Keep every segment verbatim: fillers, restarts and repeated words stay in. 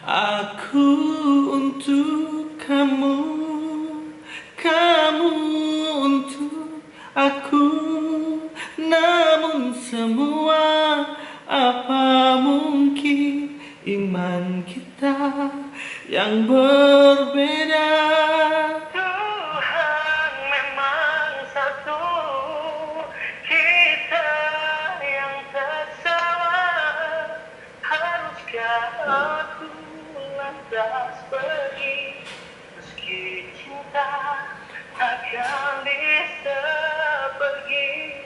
Aku untuk kamu, kamu untuk aku. Namun semua apa mungkin iman kita yang berbeda. Tuhan memang satu, kita yang tak sama. Haruskah aku lantas pergi, meski cinta takkan bisa pergi.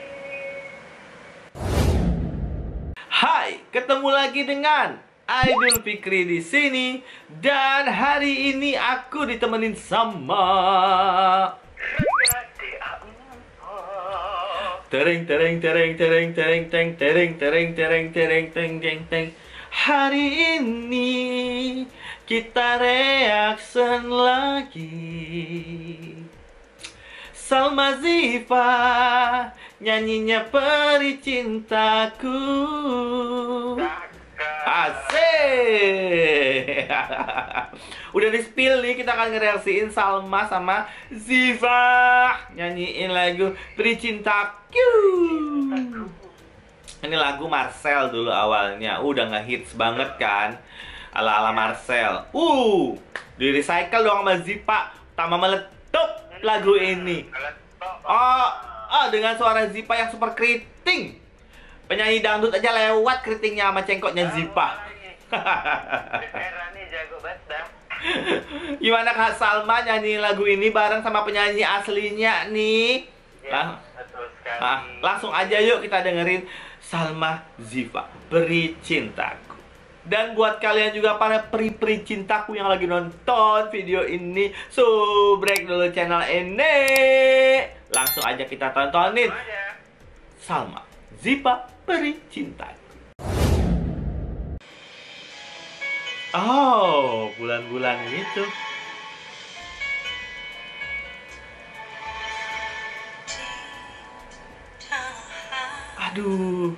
Hai, ketemu lagi dengan Aidil Fikri di sini, dan hari ini aku ditemenin sama tereng tereng tereng tereng tereng tereng tereng tereng tereng tereng tereng tereng tereng. Hari ini kita reaction lagi. Salma Ziva nyanyinya Peri Cintaku. Asik. Udah di spill nih, kita akan ngereaksiin Salma sama Ziva nyanyiin lagu Peri Cintaku. Ini lagu Marcel dulu awalnya, udah ngehits banget kan, ala-ala Marcel. Uh, di recycle dong sama Ziva, tambah meletup lagu ini. Oh, oh, dengan suara Ziva yang super keriting. Penyanyi dangdut aja lewat keritingnya sama cengkoknya Ziva. Era nih jago banget dah. Gimana Kak Salma nyanyi lagu ini bareng sama penyanyi aslinya nih? Ya, betul sekali. Nah, langsung aja yuk kita dengerin Salma Ziva, Peri Cintaku. Dan buat kalian juga para peri-peri cintaku yang lagi nonton video ini, subrek dulu channel ini. Langsung aja kita tontonin Salma Ziva, Peri Cintaku. Oh, bulan-bulan itu. Aduh.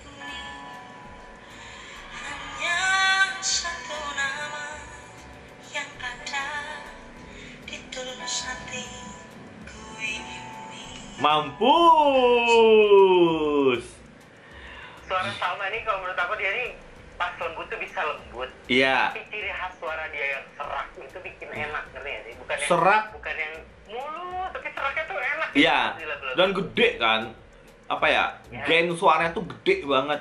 Mampus. Suara Salma ini kalau menurut aku dia nih pas lembut tuh bisa lembut. Iya. Tapi ciri khas suara dia yang serak itu bikin enak, ngerti gak sih? Bukan yang, Serak. bukan yang mulus, tapi seraknya tuh enak. Iya. Gitu, lagu-lagu. Dan gede kan? Apa ya? Ya. Gain suaranya tuh gede banget.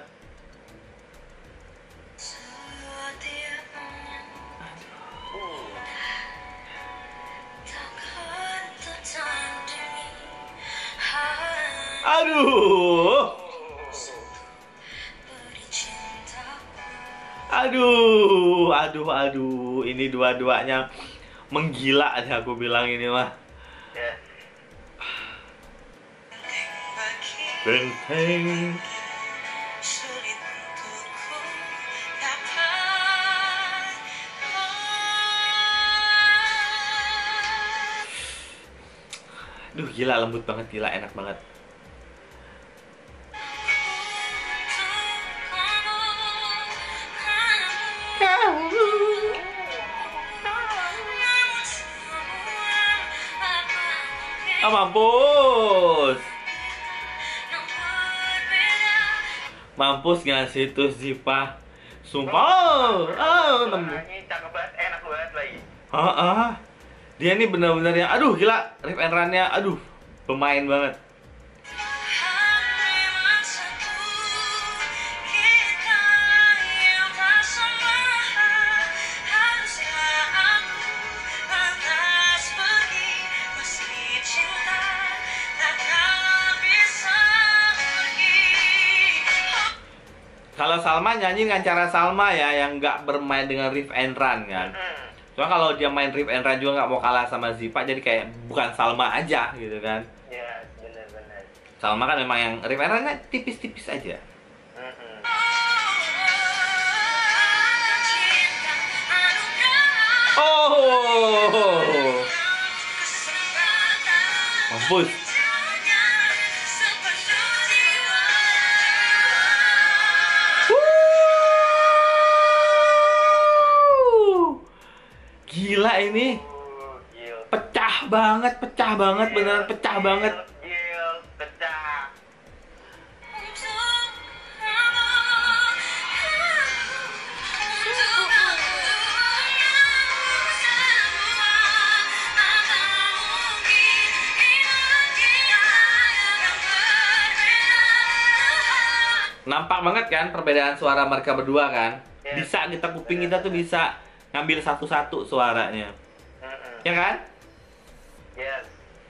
Aduh. Aduh, aduh, aduh. Ini dua-duanya menggila aja aku bilang ini mah. Ya. Benteng. Duh, gila, lembut banget, gila, enak banget. Ah, mampus. Mampus gak sih tuh Ziva? Sumpah. Oh, nemu. Suaranya cakep banget, enak banget lagi. Ah, ah. Dia nih benar-benar yang, aduh gila, riff and run-nya, aduh, pemain banget. Kalau Salma nyanyi dengan cara Salma ya, yang nggak bermain dengan riff and run kan. Hmm. Soalnya kalau dia main riff and run juga nggak mau kalah sama Ziva, jadi kayak bukan Salma aja gitu kan. Ya, benar-benar. Salma kan memang yang riff and run-nya tipis-tipis aja. Hmm. Oh, mampus. Woo! Gila ini. Uh, gil. Pecah banget, pecah banget, Gil, beneran pecah gil, banget. Gil, pecah. Nampak banget kan perbedaan suara mereka berdua kan? Yes. Bisa kita kuping kita tuh bisa ngambil satu-satu suaranya. Mm-mm. Ya kan? Yes.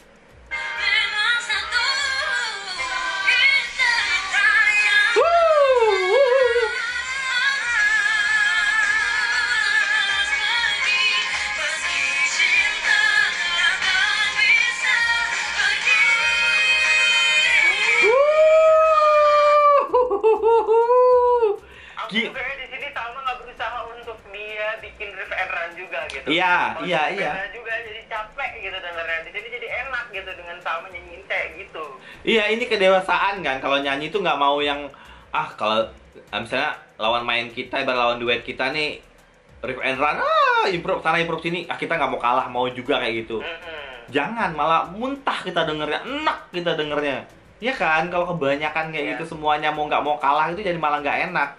Aku Gi- juga di sini Salma nggak berusaha untuk dia bikin riff and run juga gitu. Iya, Kalau iya, di iya. Bella juga jadi capek gitu dengernya. Di sini jadi enak gitu dengan Salma nyanyiin kayak gitu. Iya, ini kedewasaan kan. Kalau nyanyi tuh nggak mau yang ah kalau ah, misalnya lawan main kita, ibarat lawan duet kita nih riff and run, ah improve sana improve sini, ah kita nggak mau kalah, mau juga kayak gitu. Mm-mm. Jangan, malah muntah kita dengernya, enak kita dengernya. Ya kan, kalau kebanyakan kayak Iya. gitu semuanya mau nggak mau kalah itu jadi malah nggak enak.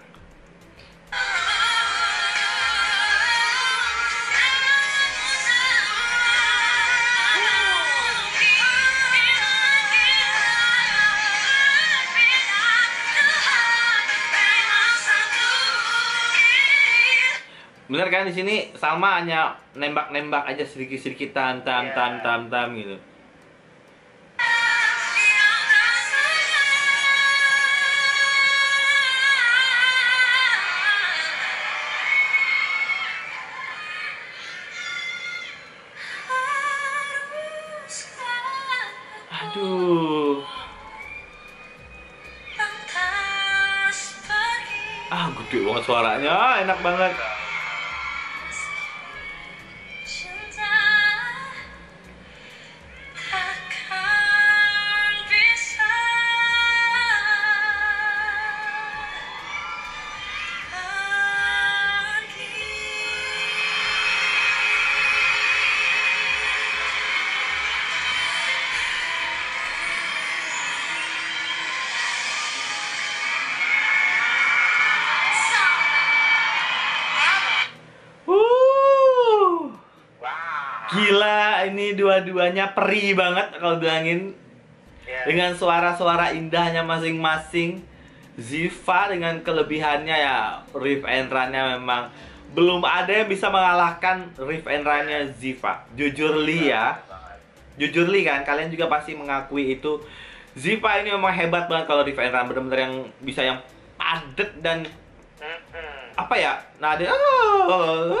Bener kan di sini Salma hanya nembak-nembak aja sedikit-sedikit tam tam Iya. tam tam tam gitu. Aduh. Ah, gede banget suaranya, enak banget. Uh. Wah. Gila, ini dua-duanya peri banget kalau bilangin. Iya. Dengan suara-suara indahnya masing-masing. Ziva dengan kelebihannya ya riff and run-nya memang belum ada yang bisa mengalahkan riff and run-nya Ziva. Jujur li ya. Jujur li kan, kalian juga pasti mengakui itu. Ziva ini memang hebat banget kalau riff and run, bener-bener yang bisa yang padet dan Mm-mm. apa ya? Nah, dia ah,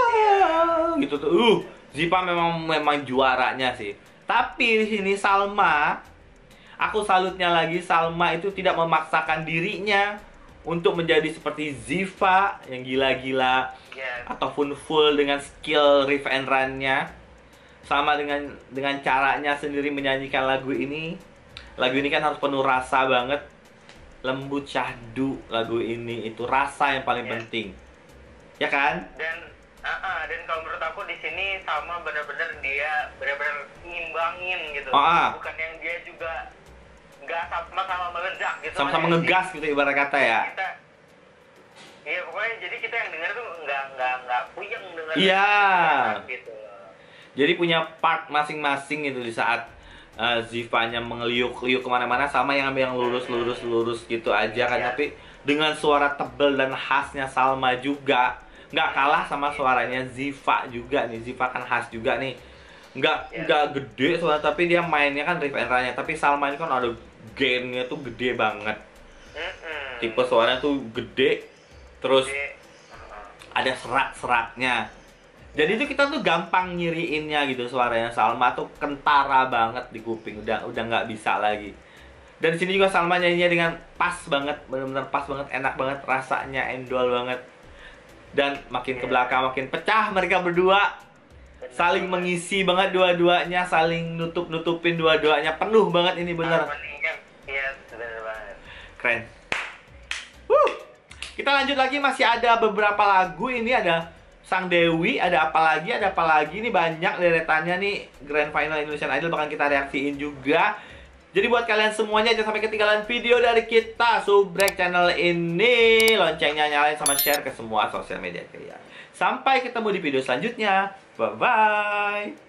ah, gitu tuh. Uh, Ziva memang memang juaranya sih. Tapi di sini Salma, aku salutnya lagi, Salma itu tidak memaksakan dirinya untuk menjadi seperti Ziva yang gila-gila Yes. ataupun full dengan skill riff and run-nya. Sama dengan dengan caranya sendiri menyanyikan lagu ini. Lagu ini kan harus penuh rasa banget. Lembut syahdu lagu ini, itu rasa yang paling Yes. penting. Ya kan? Dan uh-uh, dan kalau menurut aku di sini Salma benar-benar dia benar-benar ngimbangin gitu. Oh, ah. Bukan yang dia juga nggak sama-sama meledak gitu. Sama-sama Maksudnya ngegas gitu ibarat kata ya. Kita, iya pokoknya jadi kita yang denger tuh nggak nggak nggak puyeng denger. Iya. Gitu. Jadi punya part masing-masing gitu di saat uh, Zivanya mengeliuk-liuk kemana-mana, sama yang ambil yang lurus-lurus-lurus gitu aja kan. Iya. Tapi dengan suara tebel dan khasnya Salma juga, nggak kalah sama suaranya Ziva juga nih. Ziva kan khas juga nih. Nggak Iya. nggak gede suara, tapi dia mainnya kan riff and run-nya. Tapi Salma ini kan ada gainnya tuh gede banget. Mm-mm. Tipe suaranya tuh gede, terus Jadi, uh-uh. ada serak-seraknya. Jadi itu kita tuh gampang nyiriinnya gitu, suaranya Salma tuh kentara banget di kuping, udah udah nggak bisa lagi. Dan di sini juga Salma nyanyinya dengan pas banget, benar-benar pas banget, enak banget, rasanya endol banget. Dan makin ke belakang makin pecah mereka berdua, saling mengisi banget dua-duanya, saling nutup-nutupin dua-duanya, penuh banget ini bener. Harmoninya, iya benar banget. Keren. Wuh. Kita lanjut lagi, masih ada beberapa lagu, ini ada Sang Dewi, ada apa lagi, ada apa lagi nih, banyak deretannya nih. Grand Final Indonesian Idol bakal kita reaksiin juga. Jadi buat kalian semuanya jangan sampai ketinggalan video dari kita. Subrek channel ini, loncengnya nyalain sama share ke semua sosial media kalian. Sampai ketemu di video selanjutnya. Bye-bye.